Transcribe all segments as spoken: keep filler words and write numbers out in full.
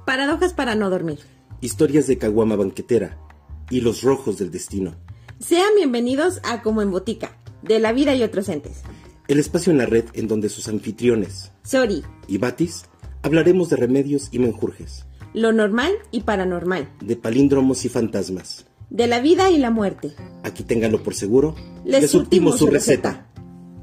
Paradojas para no dormir. Historias de caguama banquetera. Hilos rojos del destino. Sean bienvenidos a Como en Botica, de la vida y otros entes. El espacio en la red en donde sus anfitriones, Sori y Batis, hablaremos de remedios y menjurjes. Lo normal y paranormal. De palíndromos y fantasmas. De la vida y la muerte. Aquí ténganlo por seguro. Les, Les surtimos su receta. receta.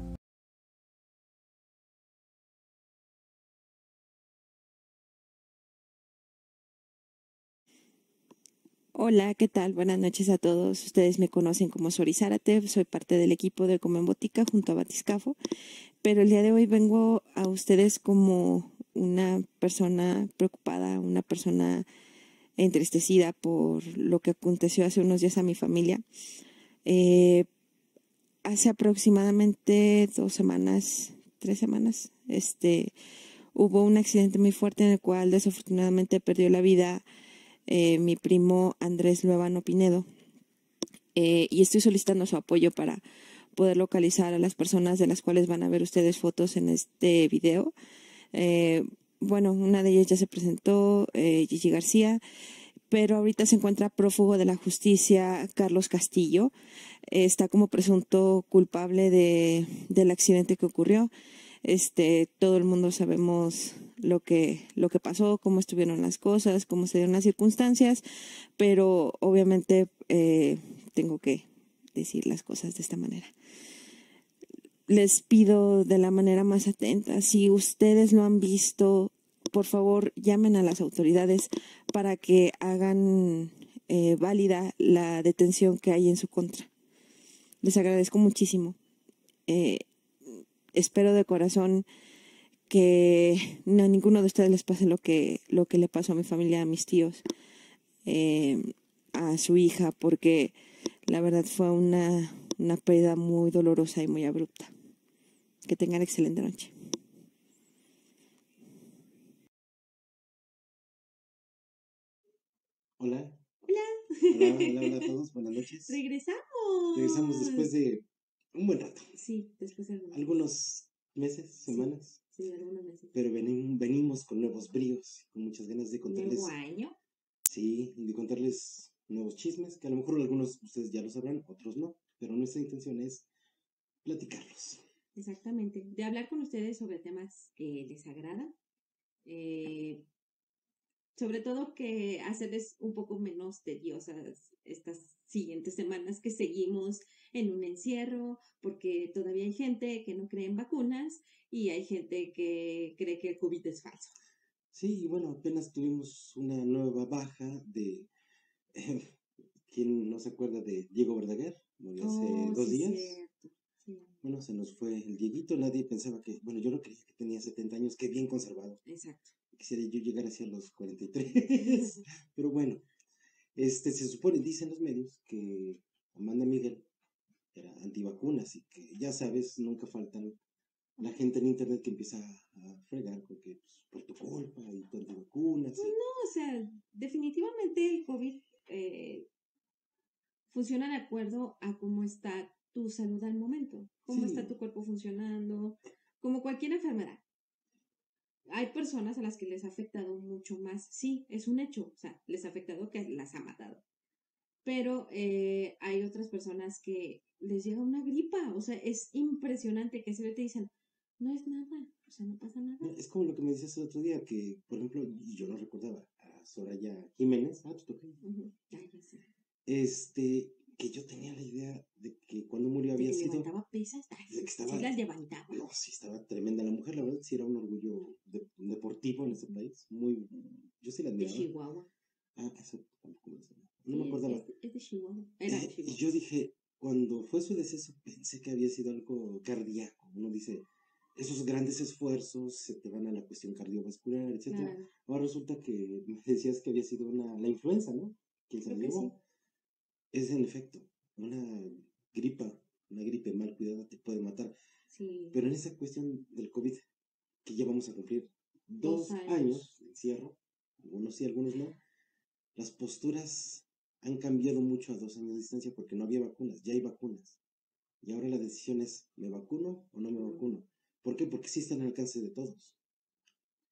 Hola, ¿qué tal? Buenas noches a todos. Ustedes me conocen como Sori Zárate, soy parte del equipo de Como en Botica junto a Batiscafo, pero el día de hoy vengo a ustedes como una persona preocupada, una persona entristecida por lo que aconteció hace unos días a mi familia. Eh, hace aproximadamente dos semanas, tres semanas, este, hubo un accidente muy fuerte en el cual desafortunadamente perdió la vida Eh, mi primo Andrés Luevano Pinedo, eh, y estoy solicitando su apoyo para poder localizar a las personas de las cuales van a ver ustedes fotos en este video. Eh, bueno, una de ellas ya se presentó, eh, Gigi García, pero ahorita se encuentra prófugo de la justicia Carlos Castillo. Eh, está como presunto culpable de, del accidente que ocurrió. Este, todo el mundo sabemos lo que, lo que pasó, cómo estuvieron las cosas, cómo se dieron las circunstancias, pero obviamente eh, tengo que decir las cosas de esta manera. Les pido de la manera más atenta, si ustedes lo han visto, por favor llamen a las autoridades para que hagan eh, válida la detención que hay en su contra. Les agradezco muchísimo. Eh, espero de corazón que no, a ninguno de ustedes les pase lo que, lo que le pasó a mi familia, a mis tíos, eh, a su hija, porque la verdad fue una, una pérdida muy dolorosa y muy abrupta. Que tengan excelente noche. Hola. Hola. Hola, hola, hola a todos, buenas noches. Regresamos. Regresamos después de un buen rato. Sí, después de algunos, algunos meses, semanas. Sí, sí, algunos meses. Pero venimos, venimos con nuevos bríos, con muchas ganas de contarles. ¿Nuevo año? Sí, y de contarles nuevos chismes, que a lo mejor algunos ustedes ya lo sabrán, otros no, pero nuestra intención es platicarlos. Exactamente, de hablar con ustedes sobre temas que les agradan, eh, sobre todo que hacerles un poco menos tediosas estas siguientes semanas que seguimos en un encierro, porque todavía hay gente que no cree en vacunas y hay gente que cree que el COVID es falso. Sí, y bueno, apenas tuvimos una nueva baja de... Eh, ¿quién no se acuerda de Diego Verdaguer? Murió hace Oh, dos sí, días. cierto. Sí. Bueno, se nos fue el Dieguito, nadie pensaba que... Bueno, yo lo creía que tenía setenta años, que bien conservado. Exacto. Quisiera yo llegar hacia los cuarenta y tres. Pero bueno, este, se supone, dicen los medios, que Amanda Miguel era antivacunas y que, ya sabes, nunca faltan la gente en internet que empieza a fregar con que, pues, por tu culpa y tu antivacunas. Pues y... no, o sea, definitivamente el COVID eh, funciona de acuerdo a cómo está tu salud al momento, cómo Sí. está tu cuerpo funcionando, como cualquier enfermedad. Hay personas a las que les ha afectado mucho más, sí, es un hecho, o sea, les ha afectado que las ha matado. Pero eh, hay otras personas que les llega una gripa, o sea, es impresionante que se te dicen, no es nada, o sea, no pasa nada. Es como lo que me decías el otro día, que, por ejemplo, y yo no recordaba, a Soraya Jiménez, ah, tú toqué. Uh-huh. Ay, sí. Este, que yo tenía la idea de que cuando murió había de que sido... levantaba pesas, ay, de que estaba, sí las levantaba. No, sí, estaba tremenda la mujer, la verdad, sí era un orgullo de, deportivo en ese país, muy, yo sí la admiraba. De Chihuahua. Ah, eso tampoco me sabía. No sí, me acordaba. Es, es de Chihuahua. Era Eh, de Chihuahua. Y yo dije, cuando fue su deceso, pensé que había sido algo cardíaco. Uno dice, esos grandes esfuerzos se te van a la cuestión cardiovascular, etcétera. Claro. Ahora resulta que me decías que había sido una, la influenza, ¿no? ¿Quién se la llevó? Sí. Es en efecto, una gripa, una gripe mal cuidada te puede matar. Sí. Pero en esa cuestión del COVID, que ya vamos a cumplir dos, dos años. años de encierro, algunos sí, algunos no, las posturas han cambiado mucho a dos años de distancia porque no había vacunas, ya hay vacunas. Y ahora la decisión es, ¿me vacuno o no me vacuno? ¿Por qué? Porque sí está al alcance de todos.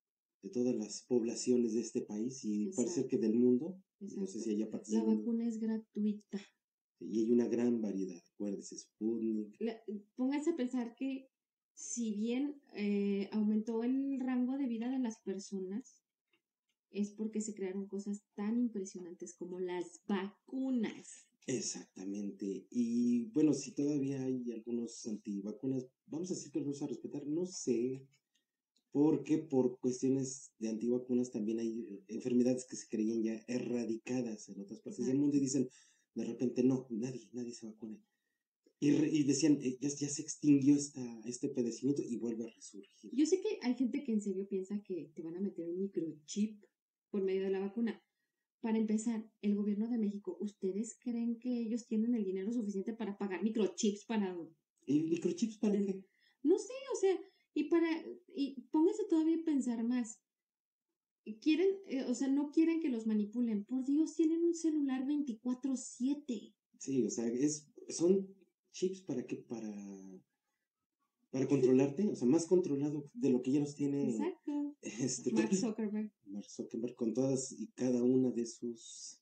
de todas las poblaciones de este país y Exacto. parece que del mundo. Exacto. No sé si haya La participan. vacuna es gratuita. Y hay una gran variedad. Acuérdese, Sputnik. La- pónganse a pensar que si bien eh, aumentó el rango de vida de las personas, es porque se crearon cosas tan impresionantes como las vacunas. Exactamente. Y bueno, si todavía hay algunos antivacunas, vamos a decir que los vamos a respetar. No sé, porque por cuestiones de antivacunas también hay eh, enfermedades que se creían ya erradicadas en otras partes del Exacto. mundo y dicen de repente no, nadie, nadie se vacuna. Y, re- y decían, eh, ya, ya se extinguió esta, este padecimiento y vuelve a resurgir. Yo sé que hay gente que en serio piensa que te van a meter un microchip por medio de la vacuna. Para empezar, el gobierno de México, ¿ustedes creen que ellos tienen el dinero suficiente para pagar microchips para... ¿Y microchips para qué? No sé, o sea, y para... Y póngase todavía a pensar más. Quieren, eh, o sea, no quieren que los manipulen. Por Dios, tienen un celular veinticuatro siete. Sí, o sea, es, son chips para qué, para, para controlarte, o sea, más controlado de lo que ya los tiene Exacto. este, Mark Zuckerberg. Mark Zuckerberg con todas y cada una de sus...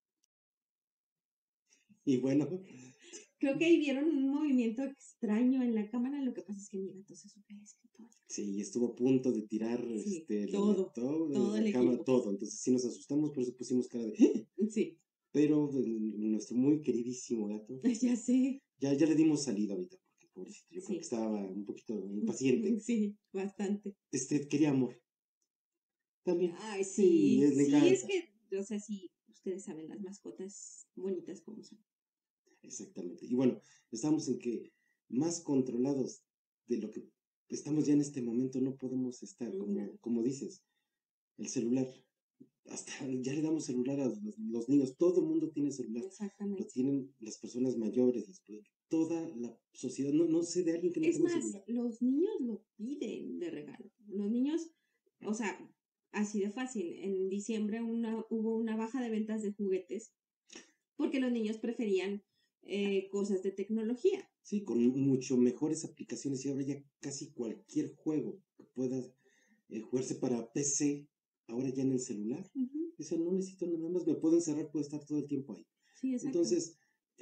Y bueno, Creo que ahí vieron un movimiento extraño en la cámara. Lo que pasa es que mi gato se sube al escritorio. sí, estuvo a punto de tirar Sí, este, la todo, laptop, todo la el cama, equipo. todo. Entonces sí nos asustamos, por eso pusimos cara de... "¡Ah!". Sí, Pero eh, nuestro muy queridísimo gato, ya sé. ya, ya le dimos salida ahorita, porque pobrecito, yo creo Sí. que estaba un poquito impaciente. Sí, bastante. Este, quería amor. También. Ay, Sí, sí. le le Sí, es encanta. que, o sea, sí, ustedes saben las mascotas bonitas como son. Exactamente. Y bueno, estamos en que más controlados de lo que estamos ya en este momento no podemos estar, como, No. como dices, el celular. Hasta ya le damos celular a los, los niños, todo el mundo tiene celular, lo Exactamente. tienen las personas mayores, las- toda la sociedad, no, no sé de alguien que no Es tenga más, celular. los niños lo piden de regalo. Los niños, o sea, así de fácil. En diciembre una, hubo una baja de ventas de juguetes porque los niños preferían eh, cosas de tecnología. Sí, con mucho mejores aplicaciones y ahora ya casi cualquier juego que pueda eh, jugarse para P C, ahora ya en el celular. Ujú. Dicen, no necesito nada más, me puedo encerrar, puedo estar todo el tiempo ahí. Sí, exacto. Entonces,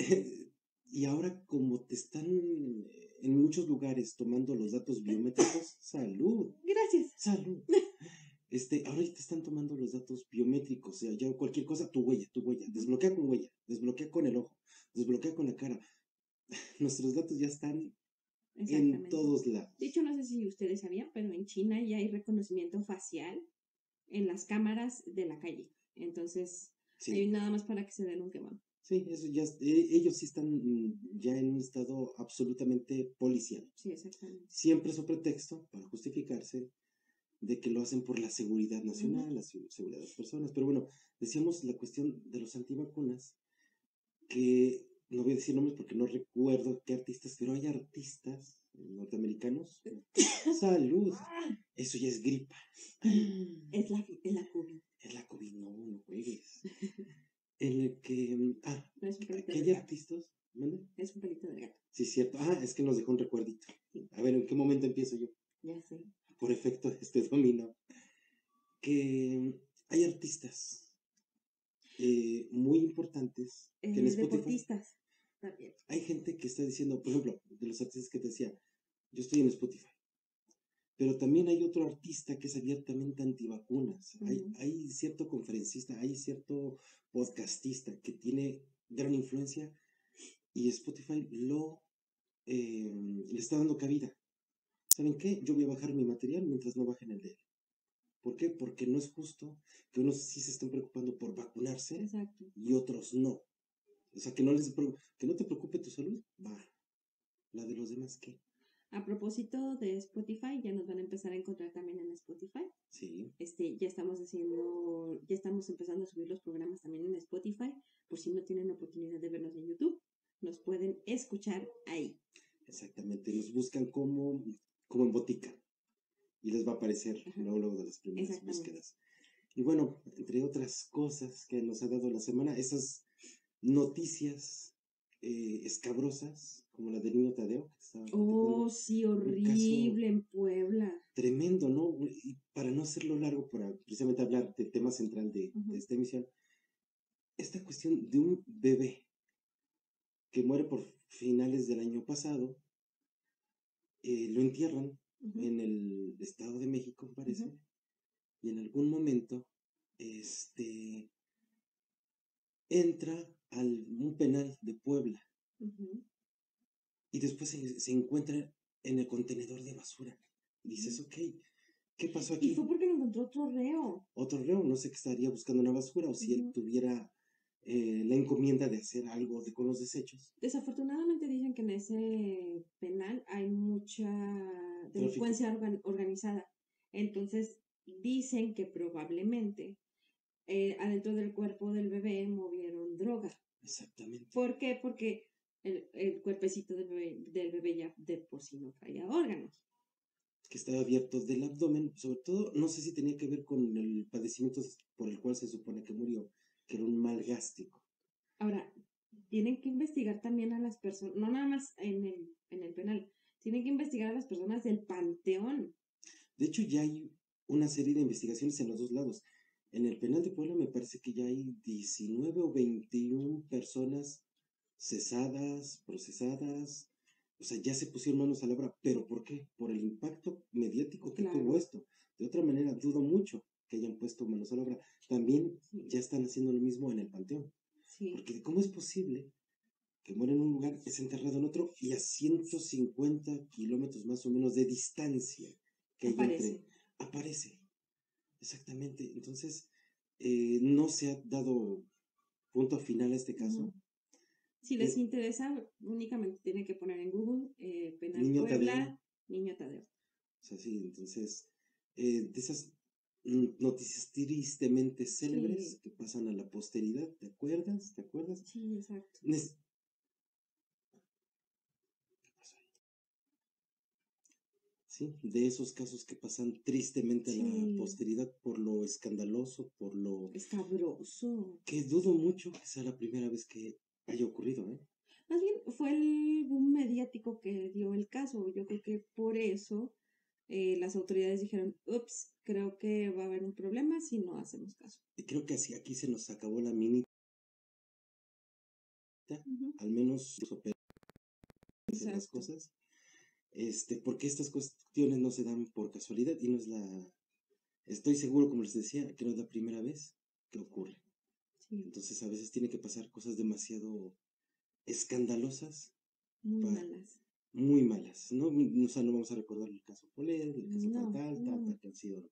y ahora como te están eh, en muchos lugares tomando los datos biométricos, salud, Gracias. salud. Este, ahora ya te están tomando los datos biométricos, o sea, ya cualquier cosa, tu huella, tu huella, desbloquea con huella, desbloquea con el ojo, desbloquea con la cara. Nuestros datos ya están en Exactamente. todos lados. De hecho, no sé si ustedes sabían, pero en China ya hay reconocimiento facial en las cámaras de la calle. Entonces, Sí. hay nada más para que se den un quemón. Sí, eso ya, eh, ellos sí están mm, ya en un estado absolutamente policial. Sí, exactamente. Siempre es un pretexto para justificarse de que lo hacen por la seguridad nacional, Ujú. la se- seguridad de las personas. Pero bueno, decíamos la cuestión de los antivacunas, que no voy a decir nombres porque no recuerdo qué artistas, pero hay artistas norteamericanos. Salud, eso ya es gripa. Es la, es la COVID. Es la COVID, no, no juegues. En el que, mm, ah, No es un pelito que del hay gato. artistas, ¿mande? Es un pelito del gato. Sí, cierto. Ah, es que nos dejó un recuerdito. Sí. A ver, ¿en qué momento empiezo yo? Ya sé. Por efecto de este dominó. Que hay artistas eh, muy importantes que en Eh, Spotify deportistas también. hay gente que está diciendo, por ejemplo, de los artistas que te decía, yo estoy en Spotify, pero también hay otro artista que es abiertamente antivacunas. Hay, Ujú. hay cierto conferencista, hay cierto podcastista que tiene gran influencia y Spotify lo eh, le está dando cabida. ¿Saben qué? Yo voy a bajar mi material mientras no bajen el de él. ¿Por qué? Porque no es justo que unos sí se estén preocupando por vacunarse Exacto. y otros no. O sea, que no les pre- que no te preocupe tu salud, va. La de los demás, ¿qué? A propósito de Spotify, ya nos van a empezar a encontrar también en Spotify. Sí. Este, ya estamos haciendo, ya estamos empezando a subir los programas también en Spotify. Por si no tienen oportunidad de vernos en YouTube, nos pueden escuchar ahí. Exactamente. Nos buscan como, como en botica. Y les va a aparecer Ajá. luego, luego de las primeras Exactamente. búsquedas. Y bueno, entre otras cosas que nos ha dado la semana, esas noticias eh, escabrosas, como la del niño Tadeo, que estaba Oh, platicando. sí, Un caso horrible en Puebla. tremendo, ¿no? y para no hacerlo largo, para precisamente hablar del tema central de, Ujú. de esta emisión, esta cuestión de un bebé que muere por finales del año pasado, eh, lo entierran Ujú. en el Estado de México, me parece, Ujú. y en algún momento, este, entra al un penal de Puebla Ujú. y después se, se encuentra en el contenedor de basura. Dices, Ujú. ok, ¿qué pasó Y fue aquí? porque lo encontró otro reo. Otro reo, no sé qué estaría buscando en la basura o si él Ujú. tuviera eh, la encomienda de hacer algo de, con los desechos. Desafortunadamente dicen que en ese penal hay mucha Tráfico, delincuencia organ- organizada. Entonces dicen que probablemente eh, adentro del cuerpo del bebé movieron droga. exactamente. ¿Por qué? Porque el, el cuerpecito del bebé, del bebé ya de por sí no traía órganos. Que estaba abierto del abdomen, sobre todo, no sé si tenía que ver con el padecimiento por el cual se supone que murió, que era un mal gástrico. Ahora, tienen que investigar también a las personas, no nada más en el, en el penal, tienen que investigar a las personas del panteón. De hecho, ya hay una serie de investigaciones en los dos lados. En el penal de Puebla me parece que ya hay diecinueve o veintiuna personas cesadas, procesadas, o sea, ya se pusieron manos a la obra. ¿Pero por qué? Por el impacto mediático que tuvo Claro, esto. De otra manera, dudo mucho que hayan puesto manos a la obra. También sí, ya están haciendo lo mismo en el panteón. sí, Porque ¿cómo es posible que muera en un lugar, es enterrado en otro y a ciento cincuenta kilómetros más o menos de distancia que hay aparece. entre, aparece? Exactamente. Entonces, eh, no se ha dado punto final a este caso. Ujú. Si les Eh, interesa, únicamente tienen que poner en Google eh, Penal Niño Tadeo, Puebla, Niño Tadeo. o sea, sí, entonces, eh, de esas mm, noticias tristemente célebres Sí, que pasan a la posteridad, ¿te acuerdas? ¿Te acuerdas? sí, exacto. Nes- ¿Qué pasó ahí? Sí, de esos casos que pasan tristemente a la Sí, posteridad por lo escandaloso, por lo escabroso. que dudo mucho que sea la primera vez que haya ocurrido, ¿eh? Más bien fue el boom mediático que dio el caso. Yo creo que por eso eh, las autoridades dijeron, ups, creo que va a haber un problema si no hacemos caso. Y creo que así aquí se nos acabó la minita, Ujú. al menos hacer las Exacto. cosas, este, porque estas cuestiones no se dan por casualidad y no es la, estoy seguro, como les decía, que no es la primera vez que ocurre. Sí, Entonces a veces tiene que pasar cosas demasiado escandalosas, muy para, malas. muy malas, ¿no? O sea, no vamos a recordar el caso Poler, el caso tal, No, tal, tal, no. tal, que han sido,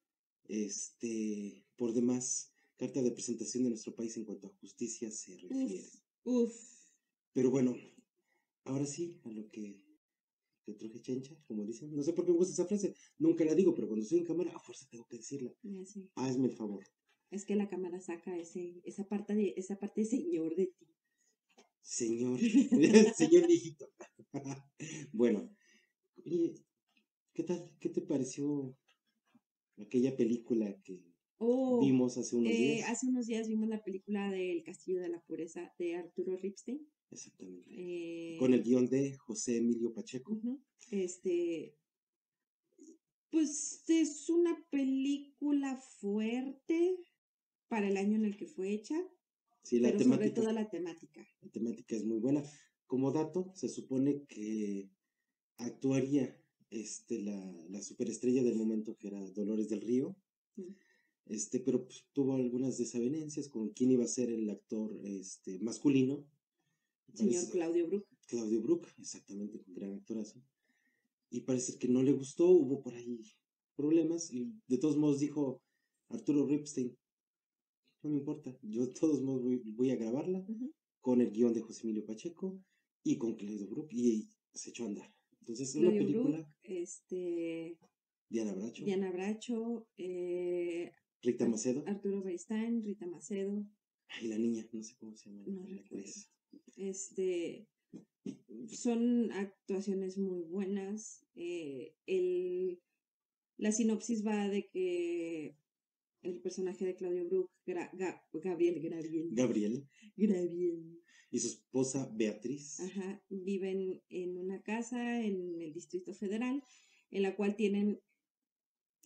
este, por demás, carta de presentación de nuestro país en cuanto a justicia se Uf, refiere. uf. Pero bueno, ahora sí, a lo que que truje chencha, como dicen. No sé por qué me gusta esa frase, nunca la digo, pero cuando estoy en cámara, a fuerza tengo que decirla. Ya sé. Hazme el favor. Es que la cámara saca ese, esa parte de, esa parte de señor de ti. Señor, señor viejito. Bueno, oye, ¿qué tal? ¿Qué te pareció aquella película que Oh, vimos hace unos eh, días? hace unos días vimos la película del Castillo de la Pureza de Arturo Ripstein. Exactamente. Con el Eh, guión de José Emilio Pacheco. ujú. Este, pues es una película fuerte para el año en el que fue hecha, Sí, la pero sobre temática, todo la temática. la temática es muy buena. Como dato, se supone que actuaría este, la, la superestrella del momento que era Dolores del Río. Mm. Este, pero pues, tuvo algunas desavenencias con quién iba a ser el actor este, masculino. Señor Parece Claudio Brook. Claudio Brook, exactamente, un gran actorazo. Y parece que no le gustó, hubo por ahí problemas. Y de todos modos dijo Arturo Ripstein, no me importa, yo de todos modos voy, voy a grabarla Ujú. con el guión de José Emilio Pacheco y con Claudio Brook. Y se echó a andar. Entonces, es una Claudio Brook, película, este, Diana Bracho, Diana Bracho, eh, Rita Ar- Macedo, Arturo Beistán, Rita Macedo, ay, la niña, no sé cómo se llama no la recuerdo. actriz. Este, son actuaciones muy buenas. Eh, el, la sinopsis va de que el personaje de Claudio Brook, Gra- Ga- Gabriel, Gabriel, Gabriel Gabriel, y su esposa Beatriz. ajá, viven en una casa en el Distrito Federal, en la cual tienen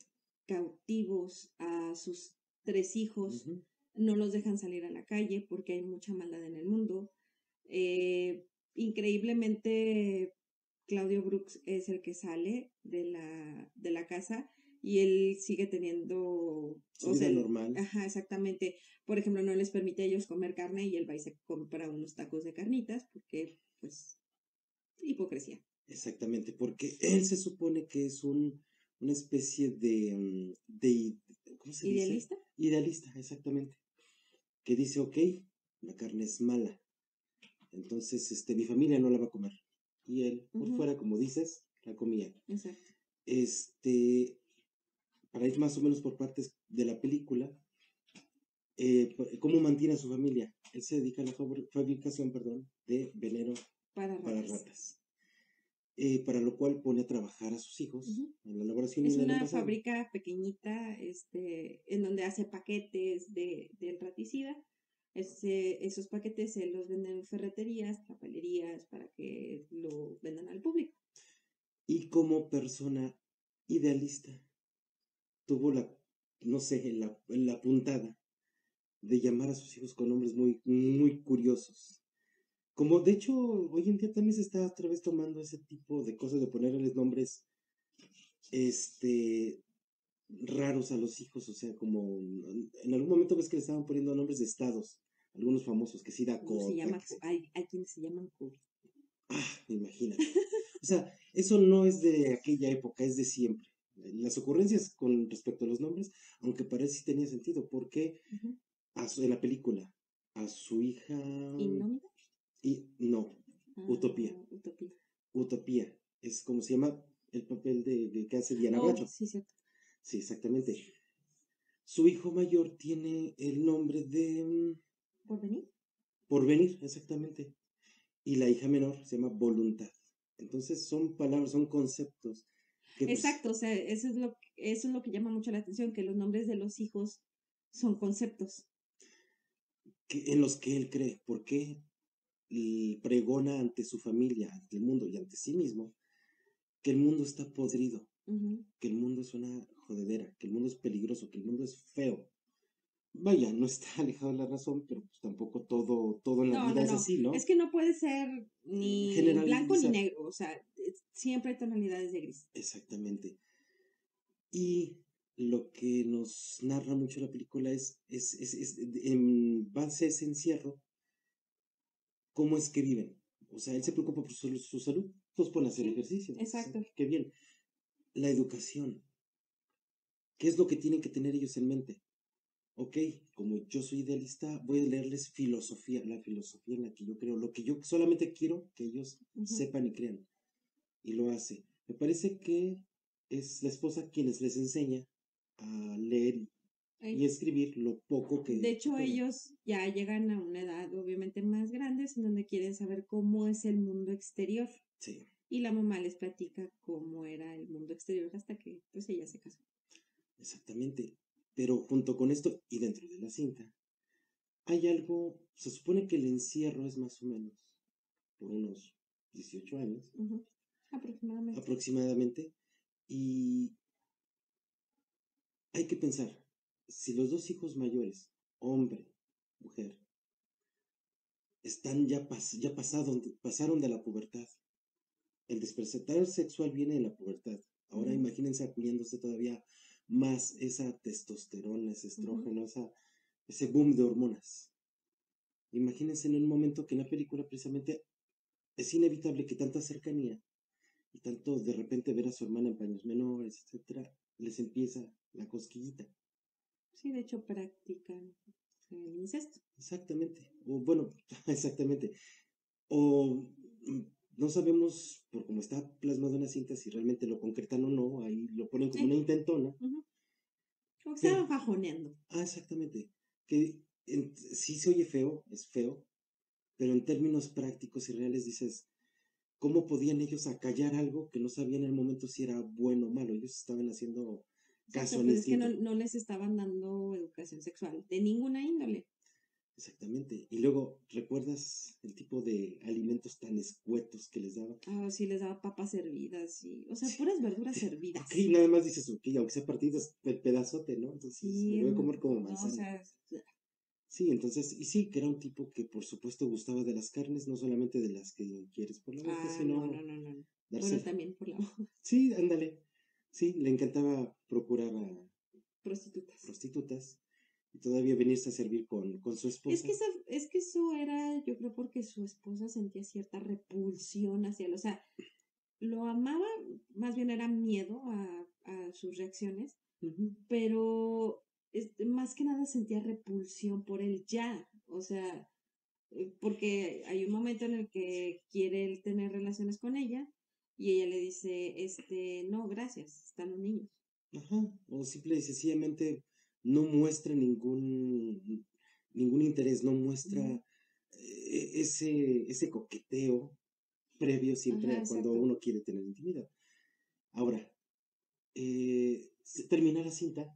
cautivos a sus tres hijos, Ujú. no los dejan salir a la calle porque hay mucha maldad en el mundo. Eh, increíblemente, Claudio Brooks es el que sale de la, de la casa y él sigue teniendo, Su o sea, vida él- normal. ajá, exactamente. Por ejemplo, no les permite a ellos comer carne y él va y se compra unos tacos de carnitas porque, pues, hipocresía. Exactamente, porque él se supone que es un, una especie de, mm, de, ¿cómo se dice? ¿Idealista? Idealista, exactamente. Que dice, ok, la carne es mala, entonces este, mi familia no la va a comer. Y él, por Ujú, fuera, como dices, la comía. exacto. Este, para ir más o menos por partes de la película, eh, p- ¿cómo mantiene a su familia? Él se dedica a la fabri- fabricación, perdón, de veneno Para para ratas. ratas. Eh, para lo cual pone a trabajar a sus hijos Ujú. en la elaboración y Es en el una envasado. fábrica pequeñita, este, en donde hace paquetes de, del raticida. Ese, esos paquetes se los venden en ferreterías, papelerías, para que lo vendan al público. Y como persona idealista, tuvo la, no sé, la, la puntada de llamar a sus hijos con nombres muy, muy curiosos. Como de hecho, hoy en día también se está otra vez tomando ese tipo de cosas de ponerles nombres, este, raros a los hijos, o sea, como en algún momento ves que le estaban poniendo nombres de estados, algunos famosos, que sí Uno se Dakota, llama, que sí. hay, hay quienes se llaman COVID. Ah, imagínate. O sea, eso no es de aquella época, es de siempre. Las ocurrencias con respecto a los nombres, aunque parece sí tenía sentido, porque Ujú. a su- en la película, a su hija, ¿Indómita? y no, Utopía, Ah, Utopía. Utopía, es como se llama el papel de, de que hace Diana Oh, Bracho. sí, cierto. Sí, exactamente. Su hijo mayor tiene el nombre de mm, ¿Por venir? Porvenir, exactamente. Y la hija menor se llama Voluntad. Entonces son palabras, son conceptos que pues Exacto, o sea, eso es lo, eso es lo que llama mucho la atención, que los nombres de los hijos son conceptos. que, en los que él cree, porque y pregona ante su familia, ante el mundo y ante sí mismo, que el mundo está podrido, Ujú. que el mundo es una jodedera, que el mundo es peligroso, que el mundo es feo. Vaya, no está alejado de la razón, pero pues tampoco todo, todo en la No, vida no, es no. así, ¿no? Es que no puede ser ni blanco ni Generalizar. negro, o sea, es- siempre hay tonalidades de gris. Exactamente. Y lo que nos narra mucho la película es, es, es, es en base a ese encierro, cómo es que viven. O sea, él se preocupa por su, su salud, pues pone a hacer Sí, ejercicio. Entonces, exacto. qué bien. La educación. ¿Qué es lo que tienen que tener ellos en mente? Ok, como yo soy idealista, voy a leerles filosofía, la filosofía en la que yo creo, lo que yo solamente quiero que ellos Ujú. sepan y crean. Y lo hace. Me parece que es la esposa quienes les enseña a leer y y Ay, escribir lo poco de que, que hecho, pueden. ellos ya llegan a una edad obviamente más grande, en donde quieren saber cómo es el mundo exterior. Sí, Y la mamá les platica cómo era el mundo exterior hasta que pues ella se casó. exactamente. Pero junto con esto y dentro de la cinta, hay algo, se supone que el encierro es más o menos por unos dieciocho años Ujú. Aproximadamente. aproximadamente. Y hay que pensar, si los dos hijos mayores, hombre, mujer, están ya, pas ya pasaron, pasaron de la pubertad, el despertar sexual viene de la pubertad. Ahora Ujú, imagínense acudiéndose todavía más esa testosterona, ese ujú. estrógeno, esa, ese boom de hormonas. Imagínense en un momento que en la película precisamente es inevitable que tanta cercanía y tanto de repente ver a su hermana en paños menores, etcétera, les empieza la cosquillita. Sí, de hecho practican el incesto. Exactamente. O bueno, exactamente. O mm, no sabemos, por cómo está plasmado en la cinta, si realmente lo concretan o no. Ahí lo ponen como una Sí. intentona. Ujú. Como que Pero, estaban fajoneando. ah, exactamente. Que en- sí se oye feo, es feo, pero en términos prácticos y reales dices, ¿cómo podían ellos acallar algo que no sabían en el momento si era bueno o malo? Ellos estaban haciendo caso Exacto, al pues es que no, instinto. no les estaban dando educación sexual de ninguna índole. Exactamente. Y luego, ¿recuerdas el tipo de alimentos tan escuetos que les daba? Ah, sí, les daba papas hervidas y, o sea, Sí. puras verduras Ok, hervidas. nada más dices, ok, aunque sea partidas, el pedazote, ¿no? Entonces, me Sí, voy a mm, comer como no, o manzana. sea, Sí, entonces, y sí, que era un tipo que por supuesto gustaba de las carnes, no solamente de las que quieres por la boca, ah, no, sino no, no, no. Bueno, dársela. también por la Sí, ándale. Sí, le encantaba procurar a prostitutas. prostitutas y todavía venirse a servir con, con su Es esposa. que, esa, es que eso era, yo creo, porque su esposa sentía cierta repulsión hacia él. O sea, lo amaba, más bien era miedo a, a sus reacciones, Ujú. pero este, más que nada sentía repulsión por él ya. O sea, eh, porque hay un momento en el que quiere él tener relaciones con ella y ella le dice, este, no, gracias, están los niños. Ajá. O simple y sencillamente no muestra ningún, ningún interés, no muestra Ujú. eh, ese, ese coqueteo previo siempre Ajá, a cuando exacto. uno quiere tener intimidad. Ahora, eh, se termina la cinta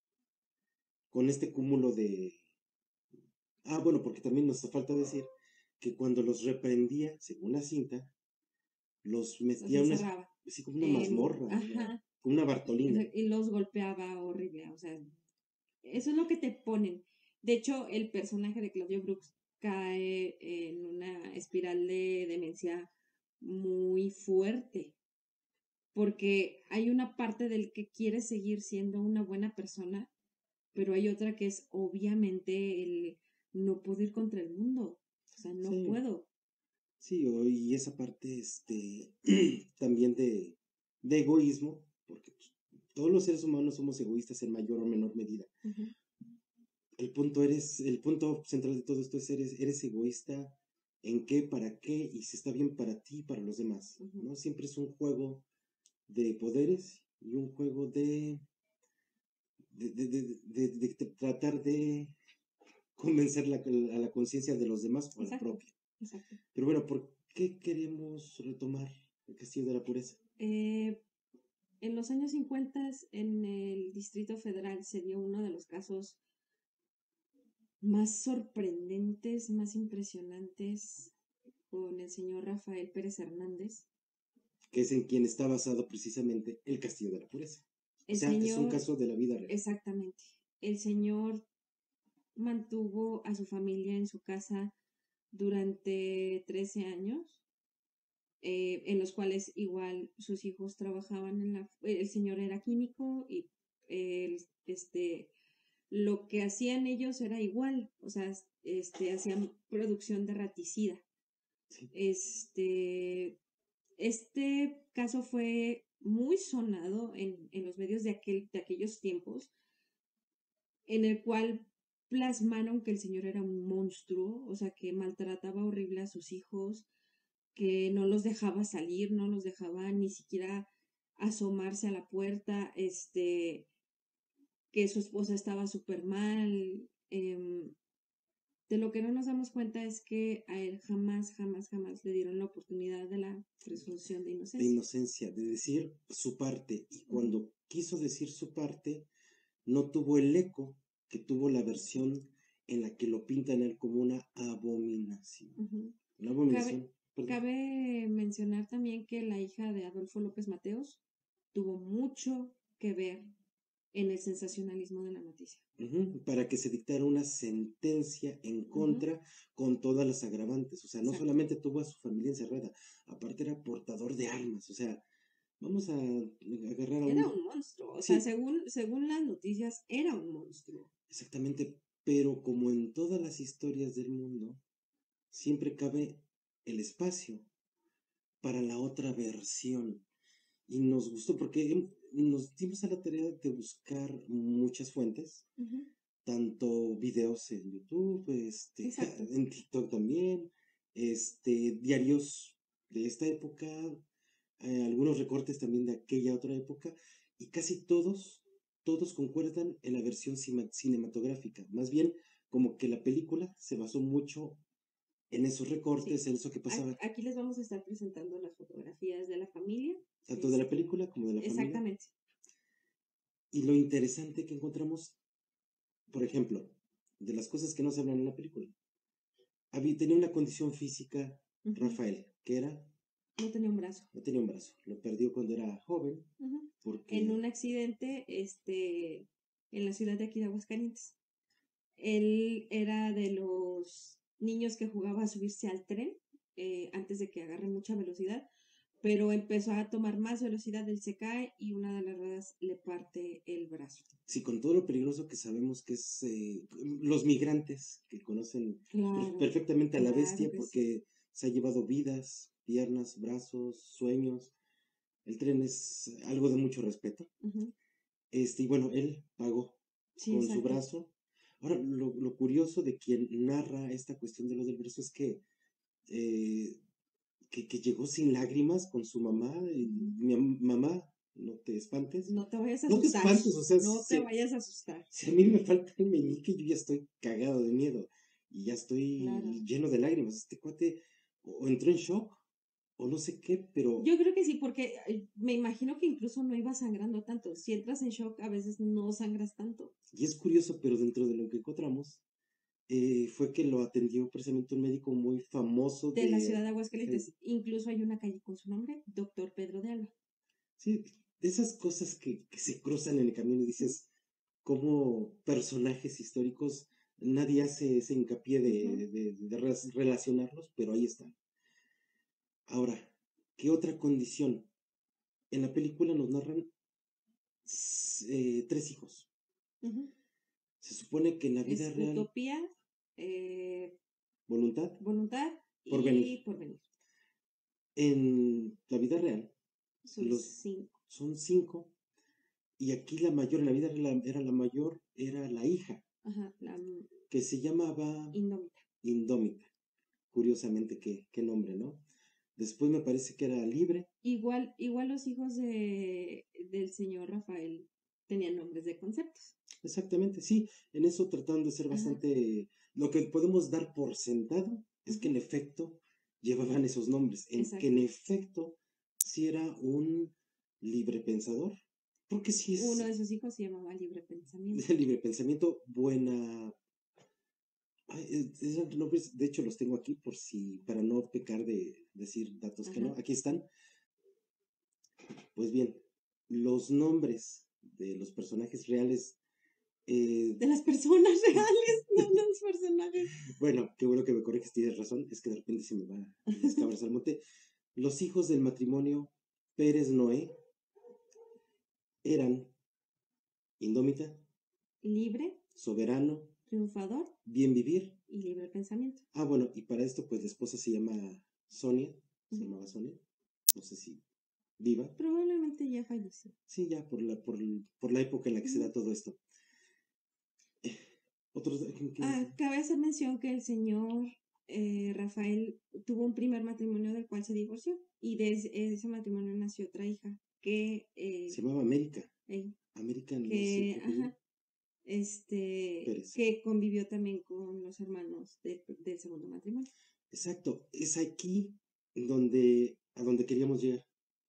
con este cúmulo de... Ah, bueno, porque también nos falta decir que cuando los reprendía, según la cinta, los Los metía en una, encerraba así como una en, mazmorra, una, ajá, como una Bartolina. y los golpeaba horrible, o sea, eso es lo que te ponen. De hecho, el personaje de Claudio Brooks cae en una espiral de demencia muy fuerte, porque hay una parte del que quiere seguir siendo una buena persona, pero hay otra que es obviamente el no puedo ir contra el mundo, o sea, no Sí, puedo. sí, o- y esa parte este, también de, de egoísmo, porque pues, todos los seres humanos somos egoístas en mayor o menor medida. Ujú, El punto eres, el punto central de todo esto es eres, eres egoísta en qué, para qué, y si está bien para ti y para los demás, ujú. ¿no? Siempre es un juego de poderes y un juego de, de, de, de, de- de de tratar de convencer la- a la conciencia de los demás o a la Exacto, propia. exacto. Pero bueno, ¿por qué queremos retomar el Castillo de la Pureza? Eh, en los años cincuenta, en el Distrito Federal, se dio uno de los casos más sorprendentes, más impresionantes, con el señor Rafael Pérez Hernández. Que es en quien está basado precisamente el Castillo de la Pureza. O El sea, es un señor, caso de la vida real. exactamente, el señor mantuvo a su familia en su casa durante trece años, eh, en los cuales igual sus hijos trabajaban en la... El señor era químico y él, este, lo que hacían ellos era igual, o sea, este, hacían producción de raticida. Sí. Este, este caso fue muy sonado en, en los medios de, aquel, de aquellos tiempos, en el cual plasmaron que el señor era un monstruo, o sea, que maltrataba horrible a sus hijos, que no los dejaba salir, no los dejaba ni siquiera asomarse a la puerta, este, que su esposa estaba súper mal. Eh, de lo que no nos damos cuenta es que a él jamás, jamás, jamás le dieron la oportunidad de la presunción de De inocencia. inocencia, de decir su parte. Y Uh -huh. cuando quiso decir su parte, no tuvo el eco que tuvo la versión en la que lo pintan él como una abominación. Uh -huh. Una Cabe, abominación, perdón. cabe mencionar también que la hija de Adolfo López Mateos tuvo mucho que ver en el sensacionalismo de la noticia. Uh-huh, para que se dictara una sentencia en Uh -huh. contra con todas las agravantes. O sea, no Exacto. solamente tuvo a su familia encerrada, aparte era portador de armas. O sea, vamos a agarrar a Era un... un monstruo, o sea, Sí, según, según las noticias, era un monstruo. exactamente, pero como en todas las historias del mundo, siempre cabe el espacio para la otra versión. Y nos gustó porque nos dimos a la tarea de buscar muchas fuentes, Uh -huh. tanto videos en YouTube, este, Exacto. en TikTok también, este, diarios de esta época, eh, algunos recortes también de aquella otra época, y casi todos, todos concuerdan en la versión cinematográfica. Más bien, como que la película se basó mucho en esos recortes, Sí. en eso que pasaba, Aquí les vamos a estar presentando las fotografías de la familia. tanto de la Este, película como de la familia. exactamente. Y lo interesante que encontramos, por ejemplo, de las cosas que no se hablan en la película. Había, tenía una condición física, Ujú. Rafael, que era, No tenía un brazo. no tenía un brazo, lo perdió cuando era joven, Ujú. porque En un accidente, este, en la ciudad de aquí de Aguascalientes. Él era de los niños que jugaba a subirse al tren eh, antes de que agarre mucha velocidad, pero empezó a tomar más velocidad, él se cae y una de las ruedas le parte el brazo. sí, con todo lo peligroso que sabemos que es eh, los migrantes que conocen per- Claro, perfectamente a la claro bestia que sí. porque se ha llevado vidas, piernas, brazos, sueños. El tren es algo de mucho respeto. Ujú. Este, y bueno, él pagó Sí, con su exacto. brazo. Ahora, lo, lo curioso de quien narra esta cuestión de lo del brazo es que, eh, que, que llegó sin lágrimas con su mamá. Y Ujú. mi am- mamá, no te espantes. No te vayas a No te asustar. espantes, o sea, No te si, vayas a asustar. si a mí me falta el meñique, yo ya estoy cagado de miedo. Y ya estoy Claro. lleno de lágrimas. Este cuate o, o entró en shock o no sé qué, pero Yo creo que sí, porque eh, me imagino que incluso no iba sangrando tanto. Si entras en shock, a veces no sangras tanto. y es curioso, pero dentro de lo que encontramos, eh, fue que lo atendió precisamente un médico muy famoso De la ciudad de, de sí, Aguascalientes. Incluso hay una calle con su nombre, Doctor Pedro de Alba. sí, de esas cosas que, que se cruzan en el camino y dices, como personajes históricos, nadie hace ese hincapié Ujú. de, de, de re- relacionarlos, pero ahí están. Ahora, ¿qué otra condición? En la película nos narran s- eh, tres hijos. Ujú. Se supone que en la vida Es real, utopía, eh, voluntad, voluntad por venir. y porvenir. En la vida real, Son los cinco. son cinco. Y aquí la mayor, en la vida real era la mayor, era la hija, Ajá, la mm, que se llamaba indómita. Indómita. Curiosamente, qué, qué nombre, ¿no? Después me parece que era Libre. Igual, igual los hijos de, del señor Rafael tenían nombres de conceptos. Exactamente, sí. En eso trataron de ser Ajá, bastante. Lo que podemos dar por sentado es que ujú, en efecto llevaban esos nombres. En que en exacto. efecto sí era un libre pensador. Porque sí Uno es de sus hijos se llamaba Libre Pensamiento. de libre pensamiento, buena. Ay, es- esos nombres, de hecho, los tengo aquí por si, para no pecar de decir datos que Ajá. no. Aquí están. Pues bien, los nombres de los personajes reales. eh, De las personas reales, no los personajes. bueno, qué bueno que me corriges, tienes razón. Es que de repente se me va las cabras al monte. Los hijos del matrimonio Pérez Noé eran Indómita, Libre, Soberano, triunfador Bien Vivir. y libre pensamiento. Ah, bueno, y para esto, pues la esposa se llama Sonia. Se Ujú. llamaba Sonia. No sé si viva. Probablemente ya falleció. Sí, ya por la, por, por la época en la que se Ujú. da todo esto. Otros, ¿qué- qué Ah, decir? cabe hacer mención que el señor eh, Rafael tuvo un primer matrimonio del cual se divorció y de ese, ese matrimonio nació otra hija que, eh, Se llamaba América. eh, América, no sé que, qué apellido. ajá, este, Pérez. que convivió también con los hermanos de- del segundo matrimonio. Exacto. Es aquí donde, a donde queríamos llegar.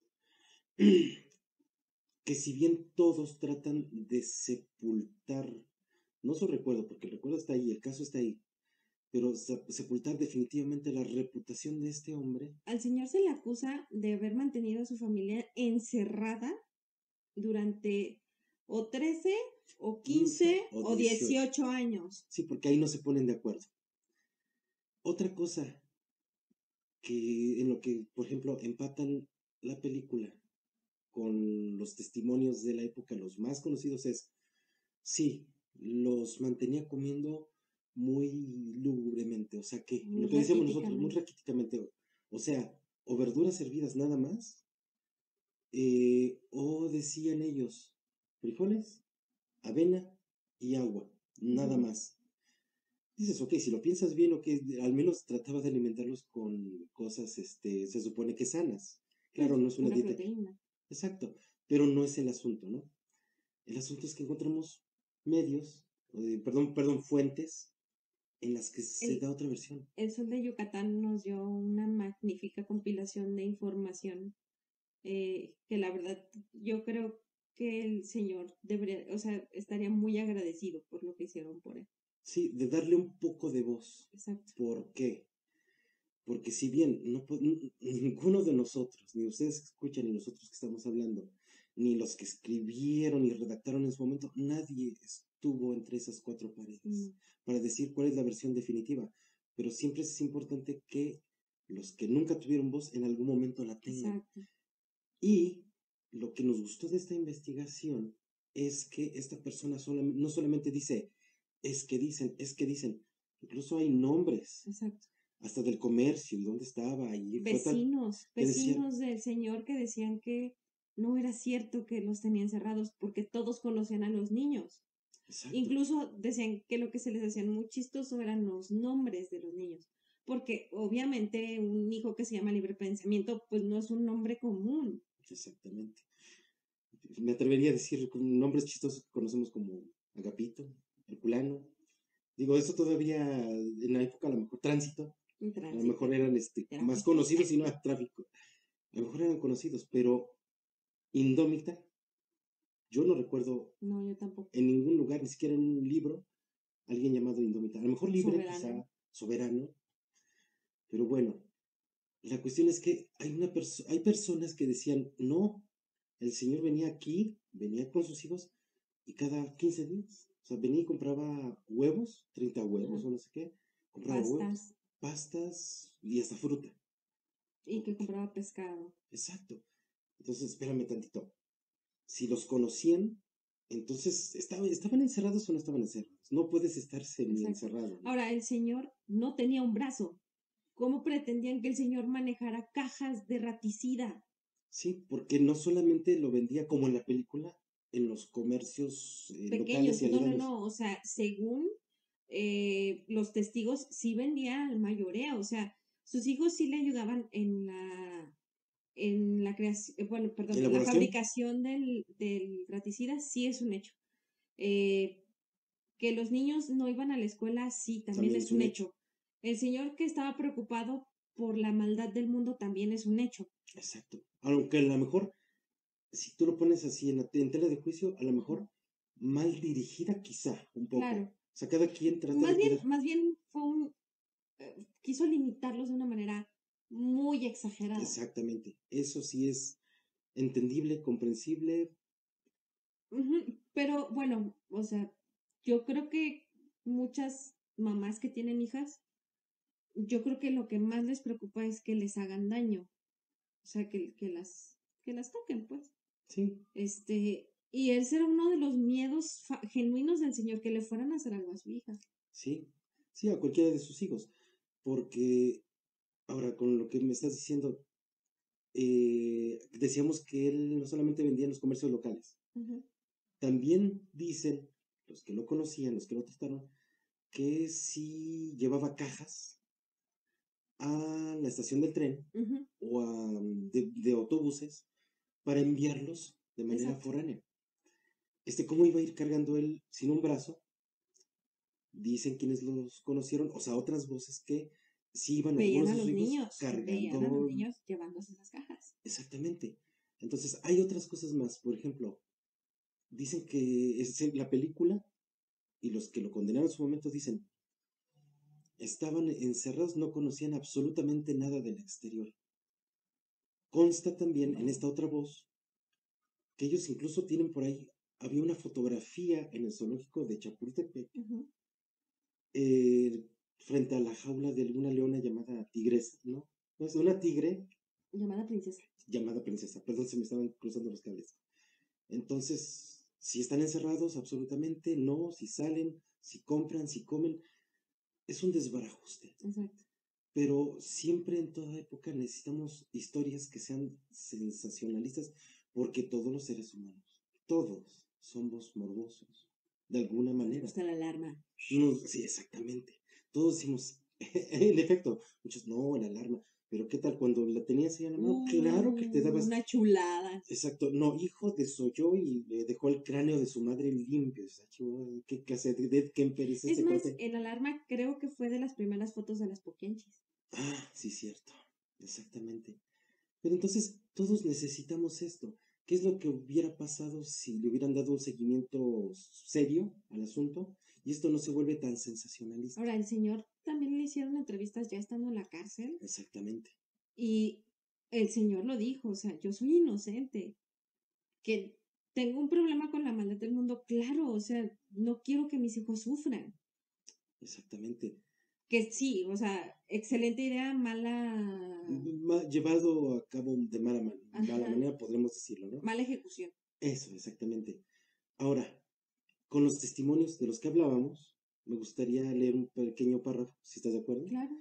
Que si bien todos tratan de sepultar, no su recuerdo, porque el recuerdo está ahí, el caso está ahí, pero se- sepultar definitivamente la reputación de este hombre, Al señor se le acusa de haber mantenido a su familia encerrada durante o trece o quince quince o o dieciocho. dieciocho años. Sí, porque ahí no se ponen de acuerdo. Otra cosa que en lo que, por ejemplo, empatan la película con los testimonios de la época, los más conocidos es, sí, los mantenía comiendo muy lúgubremente, o sea que, Muy lo que decíamos nosotros, muy raquíticamente. raquíticamente, o sea, o verduras servidas nada más, eh, o decían ellos, frijoles, avena y agua, nada Ujú. más. Dices, ok, si lo piensas bien, ok, al menos trataba de alimentarlos con cosas, este, se supone que sanas. Pues Claro, no es una una dieta, proteína. exacto, pero no es el asunto, ¿no? El asunto es que encontramos medios, eh, perdón, perdón, fuentes en las que se El, da otra versión. el Sol de Yucatán nos dio una magnífica compilación de información eh, que la verdad yo creo que el señor debería, o sea, estaría muy agradecido por lo que hicieron por él. Sí, de darle un poco de voz. Exacto. ¿Por qué? Porque si bien no, ninguno de nosotros, ni ustedes que escuchan, ni nosotros que estamos hablando, ni los que escribieron y redactaron en su momento, nadie estuvo entre esas cuatro paredes mm. para decir cuál es la versión definitiva. Pero siempre es importante que los que nunca tuvieron voz en algún momento la tengan. Exacto. Y lo que nos gustó de esta investigación es que esta persona sola, no solamente dice, es que dicen, es que dicen, incluso hay nombres. Exacto. Hasta del comercio, y dónde estaba. Y vecinos, tal, vecinos decían, del señor que decían que no era cierto que los tenían cerrados porque todos conocían a los niños. Exacto. Incluso decían que lo que se les hacían muy chistoso eran los nombres de los niños. Porque obviamente un hijo que se llama Libre Pensamiento, pues no es un nombre común. Exactamente. Me atrevería a decir nombres chistosos que conocemos como Agapito, Herculano. Digo, eso todavía en la época a lo mejor Tránsito. Tránsito. A lo mejor eran este, más conocidos y no era tráfico. A lo mejor eran conocidos, pero Indómita, yo no recuerdo no, yo tampoco. en ningún lugar, ni siquiera en un libro, alguien llamado Indómita. A lo mejor Libre, soberano. Quizá, soberano. Pero bueno, la cuestión es que hay, una perso- hay personas que decían, no, el señor venía aquí, venía con sus hijos, y cada quince días, o sea, venía y compraba huevos, treinta huevos, uh-huh. o no sé qué, compraba pastas. huevos, pastas y hasta fruta. Y que compraba pescado. Exacto. Entonces, espérame tantito. Si los conocían, entonces, ¿estaban, ¿estaban encerrados o no estaban encerrados? No puedes estar semi-encerrado. ¿No? Ahora, el señor no tenía un brazo. ¿Cómo pretendían que el señor manejara cajas de raticida? Sí, porque no solamente lo vendía como en la película, en los comercios eh, pequeños, no, no, no, o sea, según eh, los testigos, sí vendía al mayoreo, o sea, sus hijos sí le ayudaban en la, en la creación, bueno, perdón, en la fabricación del, del raticida, sí es un hecho. Eh, que los niños no iban a la escuela, sí, también, también es un hecho. hecho. El señor que estaba preocupado por la maldad del mundo también es un hecho. Exacto. Aunque a lo mejor, si tú lo pones así en, la, en tela de juicio, a lo mejor mal dirigida quizá, un poco. Claro. O sea, cada quien trata más de bien, cuidar. Más bien fue un... Eh, quiso limitarlos de una manera muy exagerada. Exactamente. Eso sí es entendible, comprensible. Uh-huh. Pero bueno, o sea, yo creo que muchas mamás que tienen hijas, yo creo que lo que más les preocupa es que les hagan daño. O sea, que, que las que las toquen, pues. Sí. Este, y ese era uno de los miedos fa- genuinos del señor, que le fueran a hacer algo a su hija. Sí, sí, a cualquiera de sus hijos. Porque, ahora, con lo que me estás diciendo, eh, decíamos que él no solamente vendía en los comercios locales. Uh-huh. También dicen, los que lo conocían, los que lo trataron, que sí llevaba cajas a la estación del tren uh-huh. o a, de, de autobuses para enviarlos de manera Exacto. foránea. Este, ¿cómo iba a ir cargando él sin un brazo? Dicen quienes los conocieron, o sea, otras voces que sí iban veían algunos a de los sus hijos niños, cargando. veían a los niños llevándose esas cajas. Exactamente. Entonces, hay otras cosas más. Por ejemplo, dicen que es la película y los que lo condenaron en su momento dicen, estaban encerrados, no conocían absolutamente nada del exterior. Consta también en esta otra voz que ellos incluso tienen por ahí, había una fotografía en el zoológico de Chapultepec, uh-huh. eh, frente a la jaula de una leona llamada tigresa, ¿no? Entonces, una tigre. Llamada princesa. Llamada princesa, perdón, se me estaban cruzando los cables. Entonces, si están encerrados, absolutamente no, si salen, si compran, si comen, es un desbarajuste. Exacto. Pero siempre en toda época necesitamos historias que sean sensacionalistas, porque todos los seres humanos, todos somos morbosos, de alguna manera. Nos gusta la alarma. No, sí, exactamente. Todos decimos, en efecto, muchos, no, la alarma. Pero ¿qué tal cuando la tenías ahí en la mano? Mm, claro que te dabas... Una chulada. Exacto. No, hijo desoyó y le dejó el cráneo de su madre limpio. O sea, ¿qué clase de Dead Kemper es este? Es más, corte? En alarma creo que fue de las primeras fotos de las poquianchis. Ah, sí, cierto. Exactamente. Pero entonces, todos necesitamos esto. ¿Qué es lo que hubiera pasado si le hubieran dado un seguimiento serio al asunto y esto no se vuelve tan sensacionalista? Ahora, el señor también le hicieron entrevistas ya estando en la cárcel Exactamente. y el señor lo dijo, o sea, yo soy inocente, que tengo un problema con la maldad del mundo, claro, o sea, no quiero que mis hijos sufran. Exactamente. Que sí, o sea, excelente idea, mala, Ma- llevado a cabo de mala, man- mala ajá, manera, podremos decirlo, ¿no? mala ejecución. Eso, exactamente. Ahora, con los testimonios de los que hablábamos, me gustaría leer un pequeño párrafo, si estás de acuerdo. Claro.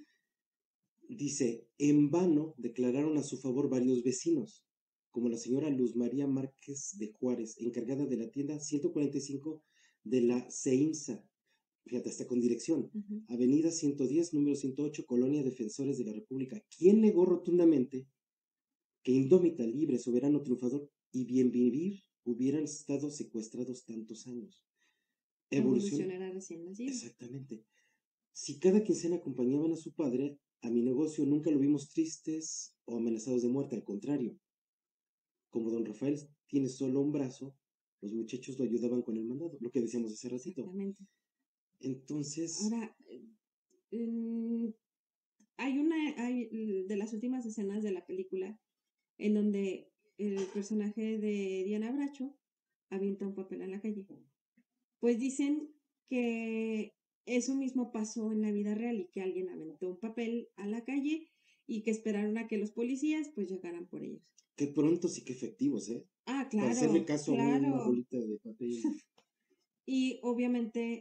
Dice, en vano declararon a su favor varios vecinos, como la señora Luz María Márquez de Juárez, encargada de la tienda ciento cuarenta y cinco de la CEIMSA, fíjate, hasta con dirección, Ujú. Avenida ciento diez, número ciento ocho, Colonia Defensores de la República, quien negó rotundamente que indómita, libre, soberano, triunfador y bien vivir hubieran estado secuestrados tantos años. Evolución Evolución, era recién nacido. exactamente. Si cada quincena acompañaban a su padre, a mi negocio nunca lo vimos tristes o amenazados de muerte, al contrario. Como don Rafael tiene solo un brazo, los muchachos lo ayudaban con el mandado, lo que decíamos hace ratito. Exactamente. Entonces, Ahora, eh, mm, hay una, hay mm, de las últimas escenas de la película en donde el personaje de Diana Bracho avienta un papel en la calle. Pues dicen que eso mismo pasó en la vida real y que alguien aventó un papel a la calle y que esperaron a que los policías pues llegaran por ellos. qué prontos y qué efectivos, ¿eh? Ah, Para hacerle claro, caso a una claro. bolita de papel. Y obviamente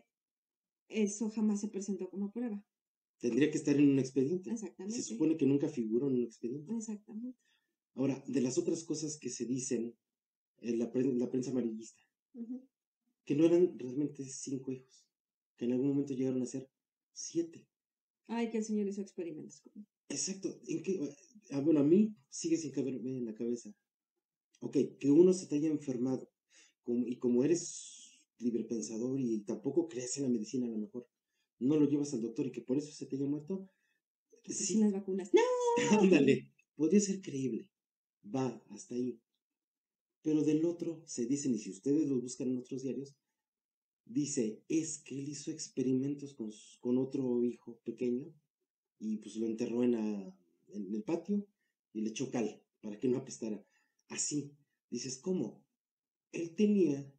eso jamás se presentó como prueba. Tendría que estar en un expediente. Y se Exactamente, supone que nunca figuró en un expediente. exactamente. Ahora, de las otras cosas que se dicen en la, pre- la prensa amarillista, Ujú. que no eran realmente cinco hijos, que en algún momento llegaron a ser siete. Ay, que el señor hizo experimentos conmigo. Exacto. ¿En qué? Ah, bueno, a mí sigue sin caberme en la cabeza. Ok, que uno se te haya enfermado como- y como eres librepensador y tampoco crees en la medicina a lo mejor, no lo llevas al doctor y que por eso se te haya muerto, Que sin sí, las vacunas. ¡No! ándale, podría ser creíble. Va, hasta ahí. Pero del otro se dicen, y si ustedes lo buscan en otros diarios, dice, es que él hizo experimentos con, su- con otro hijo pequeño y pues lo enterró en, la- en el patio y le echó cal para que no apestara. Así, dices, ¿cómo? Él tenía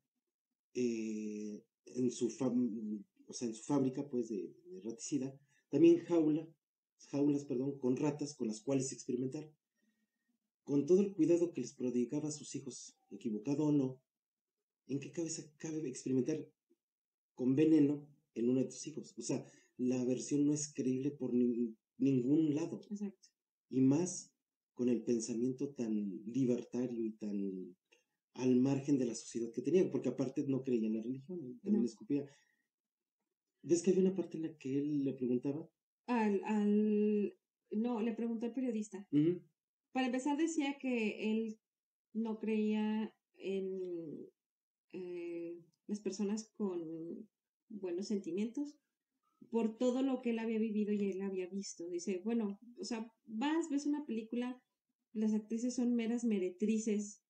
eh, en su fam- o sea, en su fábrica pues de, de raticida, también jaula, jaulas, perdón, con ratas con las cuales experimentar. Con todo el cuidado que les prodigaba a sus hijos, equivocado o no, ¿en qué cabeza cabe experimentar con veneno en uno de tus hijos? O sea, la versión no es creíble por ni- ningún lado. Exacto. Y más con el pensamiento tan libertario y tan al margen de la sociedad que tenían, porque aparte no creía en la religión, también No. le escupía. ¿Ves que había una parte en la que él le preguntaba? Al, al, no, le preguntó al periodista. Ujú. Para empezar decía que él no creía en eh, las personas con buenos sentimientos por todo lo que él había vivido y él había visto. Dice, bueno, o sea, vas, ves una película, las actrices son meras meretrices.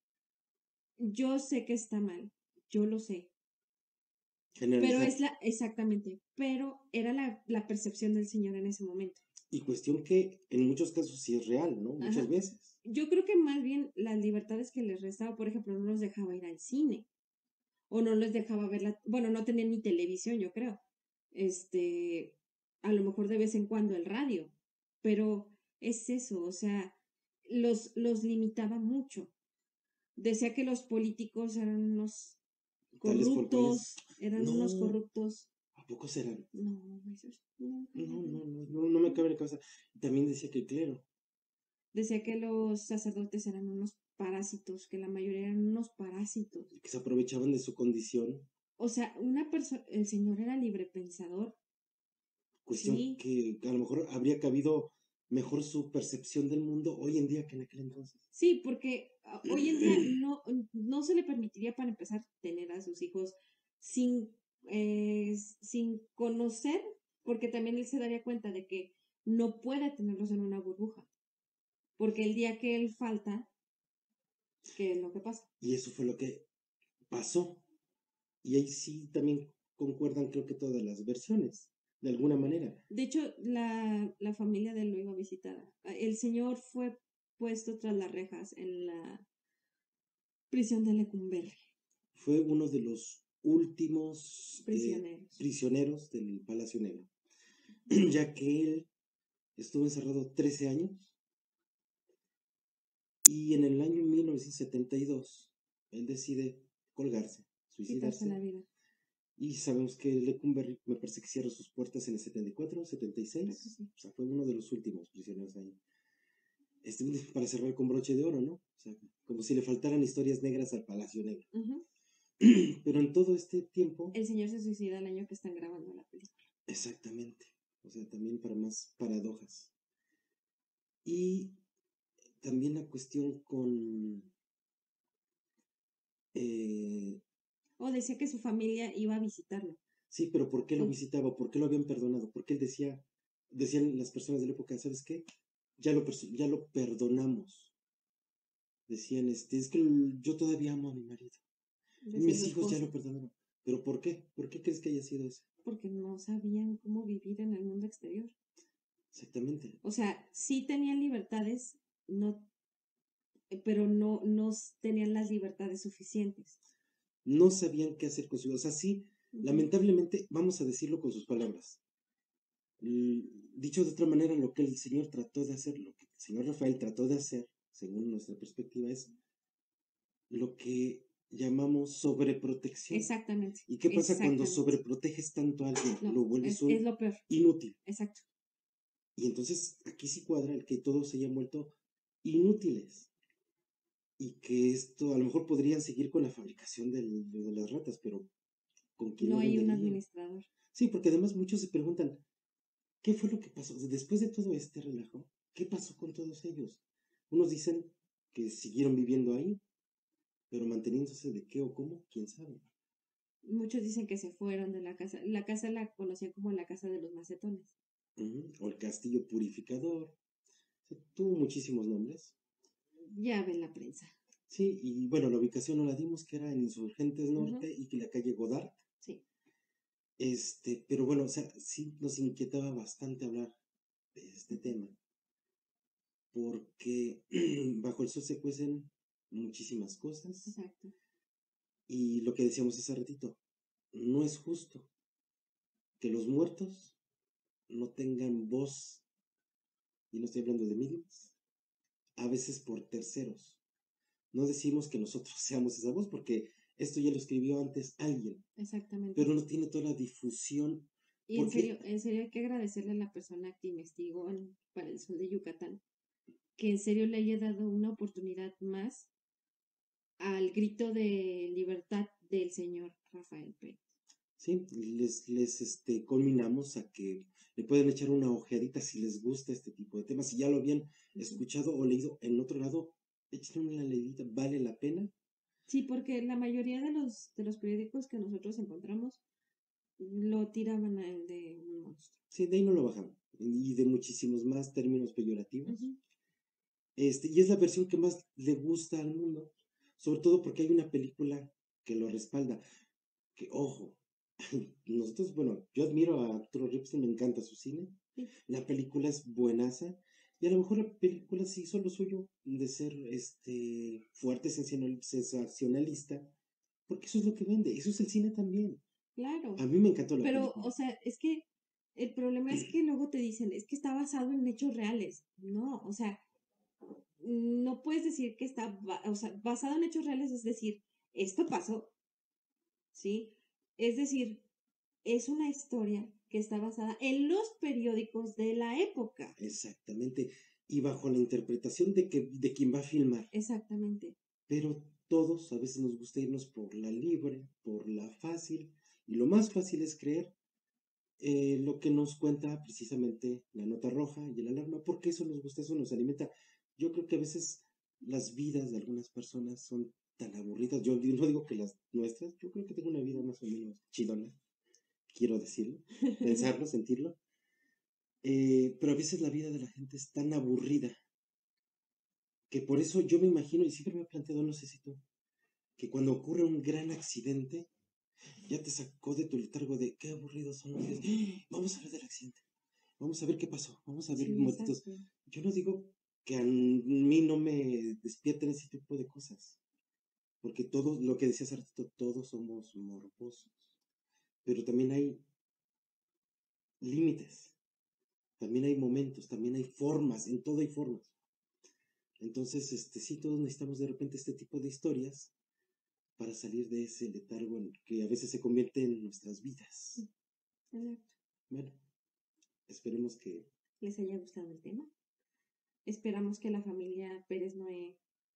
Yo sé que está mal, yo lo sé, pero Generalizar. es la, exactamente, pero era la, la percepción del señor en ese momento. Y cuestión que en muchos casos sí es real, ¿no? Muchas Ajá. veces. Yo creo que más bien las libertades que les restaba, por ejemplo, no los dejaba ir al cine o no les dejaba ver la, bueno, no tenían ni televisión, yo creo. Este, a lo mejor de vez en cuando el radio, pero es eso, o sea, los, los limitaba mucho. Decía que los políticos eran unos Tales por cuales. corruptos, eran unos No, corruptos. ¿a poco serán? No, eso es- no, No, no, no, no. no, no, no me cabe en la cabeza. También decía que el clero, Decía que los sacerdotes eran unos parásitos, que la mayoría eran unos parásitos. que se aprovechaban de su condición, O sea, una persona, el señor era librepensador, cuestión sí, que a lo mejor habría cabido mejor su percepción del mundo hoy en día que en aquel entonces. sí, porque ah, hoy en día no, no se le permitiría para empezar tener a sus hijos sin, eh, sin conocer, porque también él se daría cuenta de que no puede tenerlos en una burbuja, porque el día que él falta, qué es lo que pasa. Y eso fue lo que pasó. Y ahí sí también concuerdan creo que todas las versiones, de alguna manera. De hecho, la, la familia de él lo iba a visitar. El señor fue puesto tras las rejas en la prisión de Lecumberri. Fue uno de los últimos Prisioneros. eh, prisioneros del Palacio Negro, ya que él estuvo encerrado trece años y en el año mil novecientos setenta y dos él decide colgarse, Quitarse la suicidarse. vida. Y sabemos que Lecumberri me parece que cierra sus puertas en el setenta y cuatro, setenta y seis. Creo que sí. O sea, fue uno de los últimos prisioneros ahí. Este, para cerrar con broche de oro, ¿no? O sea, como si le faltaran historias negras al Palacio Negro. Ujú. Pero en todo este tiempo, El señor se suicida el año que están grabando la película. exactamente. O sea, también para más paradojas. Y también la cuestión con... eh, O decía que su familia iba a visitarlo. sí, pero ¿por qué lo Con- visitaba? ¿Por qué lo habían perdonado? ¿Por qué él decía, decían las personas de la época, ¿sabes qué? Ya lo, perso- ya lo perdonamos. Decían, este, es que el- yo todavía amo a mi marido. Y Decía mis su hijos ya esposa. lo perdonaron. ¿Pero por qué? ¿Por qué crees que haya sido eso? Porque no sabían cómo vivir en el mundo exterior. Exactamente. O sea, sí tenían libertades, no, eh, pero no, no s- tenían las libertades suficientes. No sabían qué hacer con su vida. O sea, sí, Ujú. lamentablemente, vamos a decirlo con sus palabras. L- Dicho de otra manera, lo que el Señor trató de hacer, lo que el Señor Rafael trató de hacer, según nuestra perspectiva, es lo que llamamos sobreprotección. Exactamente. ¿Y qué pasa cuando Exactamente. sobreproteges tanto a alguien? No, Lo vuelves es, un es lo peor. inútil. Exacto. Y entonces aquí sí cuadra el que todos se hayan vuelto inútiles. Y que esto a lo mejor podrían seguir con la fabricación del- de las ratas, pero ¿con quién No lo hay un venderían? administrador. Sí, porque además muchos se preguntan, ¿qué fue lo que pasó? Después de todo este relajo, ¿qué pasó con todos ellos? Unos dicen que siguieron viviendo ahí, pero manteniéndose de qué o cómo, quién sabe. Muchos dicen que se fueron de la casa. La casa la conocían como la casa de los macetones. Ujú. O el castillo purificador. O sea, tuvo muchísimos nombres. Ya ven la prensa. Sí, y bueno, la ubicación no la dimos, que era en Insurgentes Norte Ujú. y que la calle Godard. Sí. Este, pero bueno, o sea, sí nos inquietaba bastante hablar de este tema, porque bajo el sol se cuecen muchísimas cosas Exacto. y lo que decíamos hace ratito, no es justo que los muertos no tengan voz, y no estoy hablando de medios, a veces por terceros. No decimos que nosotros seamos esa voz, porque esto ya lo escribió antes alguien, Exactamente. pero no tiene toda la difusión. Y en Porque, serio, en serio hay que agradecerle a la persona que investigó en- para el sol de Yucatán, que en serio le haya dado una oportunidad más al grito de libertad del señor Rafael Pérez. sí, les, les este, culminamos a que le pueden echar una ojeadita si les gusta este tipo de temas. Si ya lo habían Ujú. escuchado o leído en otro lado, échenle una leidita, vale la pena. Sí, porque la mayoría de los, de los periódicos que nosotros encontramos lo tiraban a él de un monstruo. Sí, de ahí no lo bajamos. Y de muchísimos más términos peyorativos. Ujú. Este, y es la versión que más le gusta al mundo, sobre todo porque hay una película que lo respalda. Que, ojo, nosotros, bueno, yo admiro a Arturo Ripstein, me encanta su cine. Sí. La película es buenaza. Y a lo mejor la película sí hizo lo suyo de ser este fuerte, sensacional- sensacionalista, porque eso es lo que vende, eso es el cine también. Claro. A mí me encantó la Pero, película. o sea, es que el problema es que luego te dicen, es que está basado en hechos reales. No, o sea, no puedes decir que está, ba- o sea, basado en hechos reales, es decir, esto pasó, ¿sí? Es decir, es una historia que está basada en los periódicos de la época. Exactamente. Y bajo la interpretación de que de quien va a filmar. Exactamente. Pero todos a veces nos gusta irnos por la libre, por la fácil, y lo más fácil es creer eh, lo que nos cuenta precisamente la nota roja y el alarma, porque eso nos gusta, eso nos alimenta. Yo creo que a veces las vidas de algunas personas son tan aburridas, yo di- no digo que las nuestras, yo creo que tengo una vida más o menos chidona, quiero decirlo, pensarlo, sentirlo, eh, pero a veces la vida de la gente es tan aburrida que por eso yo me imagino, y siempre me he planteado, no sé si tú, que cuando ocurre un gran accidente, ya te sacó de tu letargo de qué aburridos son los días. ¡Ah! Vamos a hablar del accidente. Vamos a ver qué pasó. Vamos a ver Sí, muertitos. exacto. Yo no digo que a mí no me despierten ese tipo de cosas. Porque todos, lo que decía hace ratito, todos somos morbosos. Pero también hay límites. También hay momentos. También hay formas. En todo hay formas. Entonces, este, sí, todos necesitamos de repente este tipo de historias para salir de ese letargo en que a veces se convierte en nuestras vidas. Exacto. Bueno, esperemos que Les haya gustado el tema. Esperamos que la familia Pérez Noé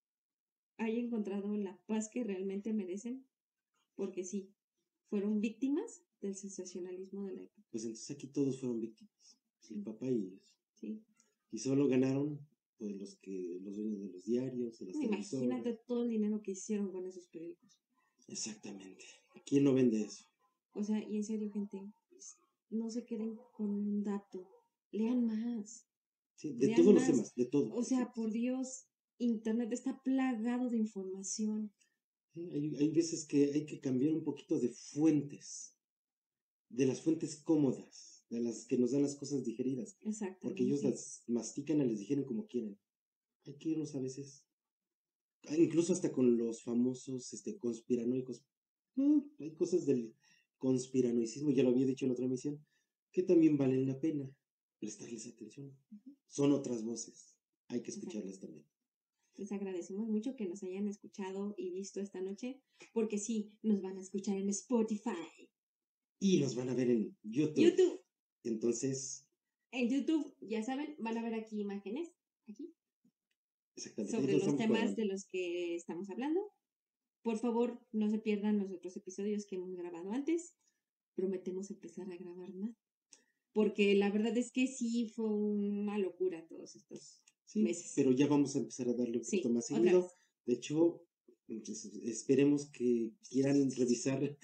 haya encontrado la paz que realmente merecen, porque sí, fueron víctimas del sensacionalismo de la época. pues entonces aquí todos fueron víctimas, el papá y ellos. Sí. Y solo ganaron pues los que los dueños de los diarios, de las televisoras. Imagínate todo el dinero que hicieron con esos periódicos. Exactamente. ¿Quién no vende eso? O sea, y en serio, gente, no se queden con un dato, lean más. Sí, de Lean todos los más. temas, de todo. O sea, por Dios, Internet está plagado de información. Sí, hay, hay veces que hay que cambiar un poquito de fuentes, de las fuentes cómodas, de las que nos dan las cosas digeridas, Exactamente. porque ellos las mastican y les digieren como quieren. Hay que irnos a veces, ah, incluso hasta con los famosos este, conspiranoicos. Mm, hay cosas del conspiranoicismo, ya lo había dicho en otra emisión, que también valen la pena prestarles atención. Ujú. Son otras voces, hay que Exacto. escucharlas también. Les agradecemos mucho que nos hayan escuchado y visto esta noche, porque sí, nos van a escuchar en Spotify. Y los van a ver en YouTube. YouTube. Entonces, En YouTube, ya saben, van a ver aquí imágenes, aquí, exactamente. sobre ahí los estamos temas cuadrando. de los que estamos hablando. Por favor, no se pierdan los otros episodios que hemos grabado antes. Prometemos empezar a grabar más. Porque la verdad es que sí fue una locura todos estos Sí, meses. pero ya vamos a empezar a darle un Sí, poquito más otra seguido. vez. De hecho, pues, esperemos que quieran revisar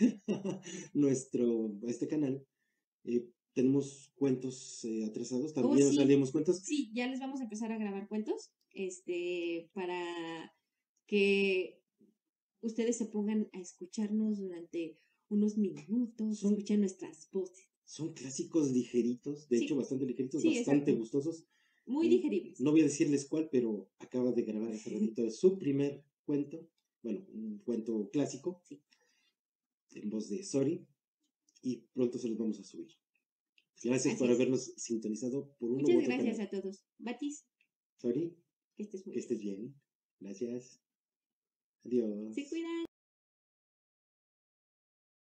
nuestro, este canal. Eh, tenemos cuentos eh, atrasados, Oh, también nos sí. salimos cuentos. Sí, ya les vamos a empezar a grabar cuentos, este, para que ustedes se pongan a escucharnos durante unos minutos, Son- escuchen nuestras voces. Son clásicos ligeritos, de Sí. hecho bastante ligeritos, Sí, bastante exacto. gustosos. Muy Mm, digeribles. No voy a decirles cuál, pero acaba de grabar hace ratito de su primer cuento, bueno, un cuento clásico, Sí. en voz de Sori, y pronto se los vamos a subir. Gracias Así por es. habernos sintonizado por uno u Muchas otro gracias canal. a todos. Batis, Sori, que estés muy que bien. estés bien. Gracias. Adiós. Se cuidan.